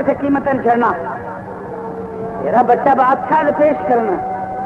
किसी कीमत नहीं छड़ना। तेरा बच्चा बादशाह पेश करना।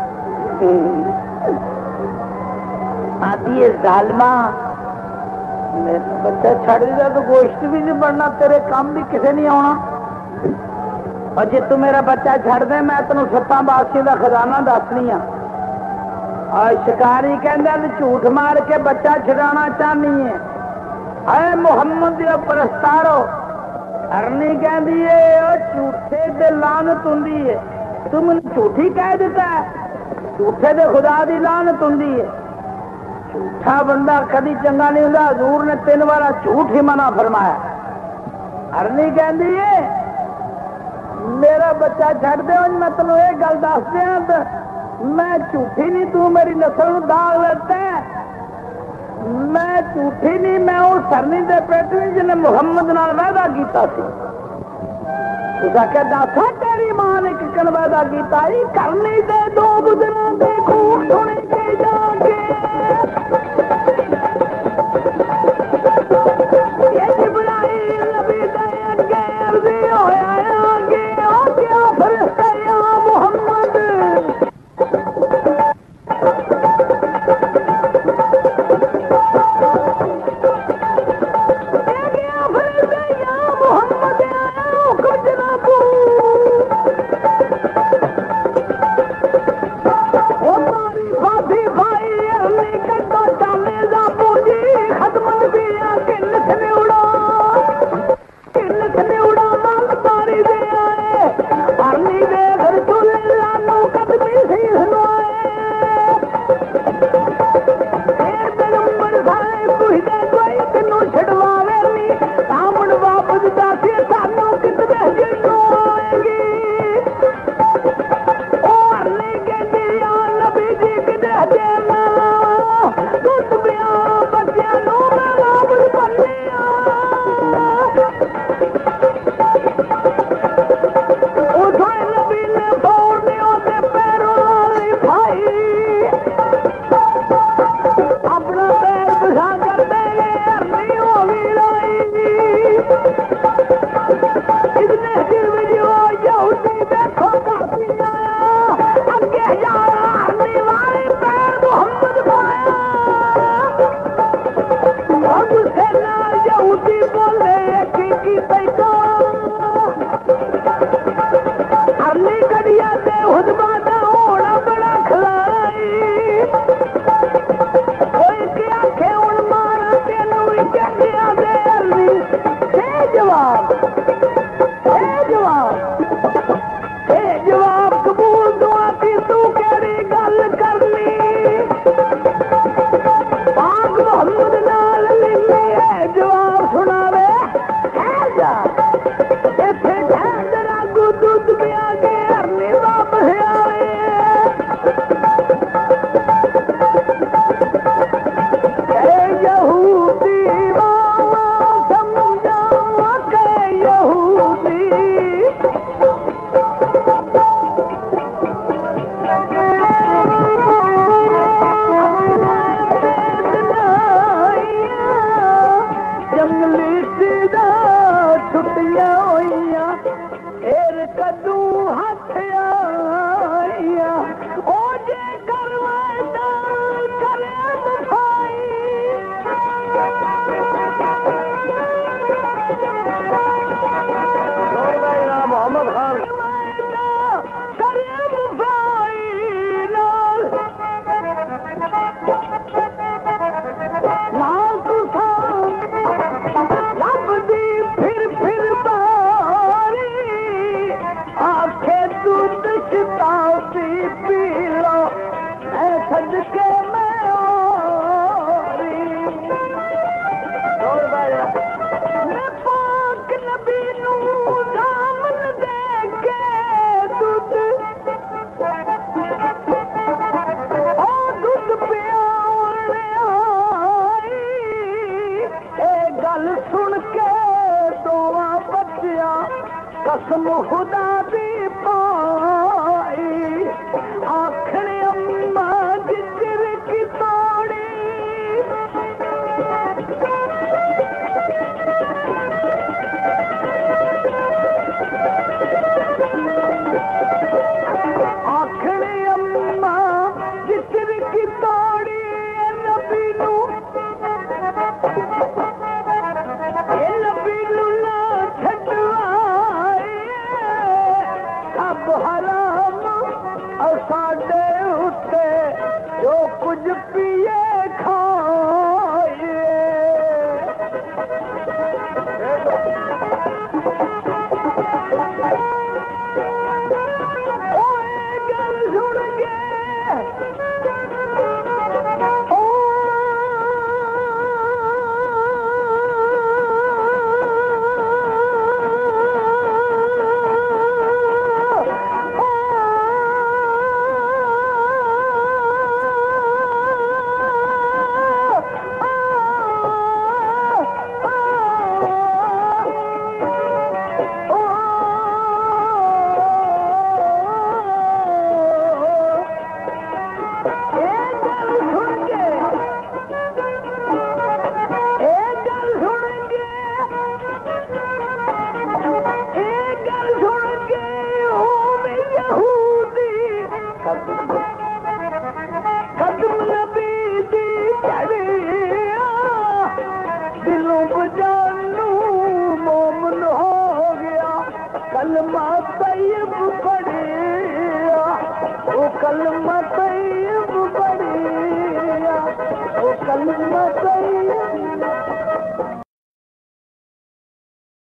आती है जालमा, मेरा बच्चा छड़ दिया तो गोश्त भी नहीं बनना, तेरे काम भी किसे नहीं आना। और जे तू मेरा बच्चा छड़ दे मैं तेन 7 बादशाह का खजाना दसनी आ। और शिकारी कहता झूठ मार के बच्चा छुड़ाना चाहनी है। अरे मुहम्मद परस्तारो अरनी कहती है झूठे दे लानत हुंदी है। तू मैनू झूठी कह दिता है, झूठे दे खुदा दी लानत हुंदी है। झूठा बंदा कदी चंगा नहीं हुंदा। हजूर ने 3 बार झूठ ही मना फरमाया। अरनी कहती है मेरा बच्चा छड़ दे। मैं तेन ये गल दस दिया, मैं झूठी नहीं, तू मेरी नस्ल दाग लगता है। मैं झूठी नहीं, मैं उस सरनी दे पेट में जिन्हें मुहम्मद नाल वादा किया सी। दसा तेरी मां ने किकन वादा किया? करनी दे 2 बुजरों के खूब सुन के जाके कसम खुदा दी पाई आखिर अम्मा जिक्र सब हराम और साडे उत्ते जो कुछ पिए खाए गल सुन के कदम नबी दी चढ़िया दिलों बजानू मोमन हो गया कलमा तैयब पढ़िया वो कलमा तैयब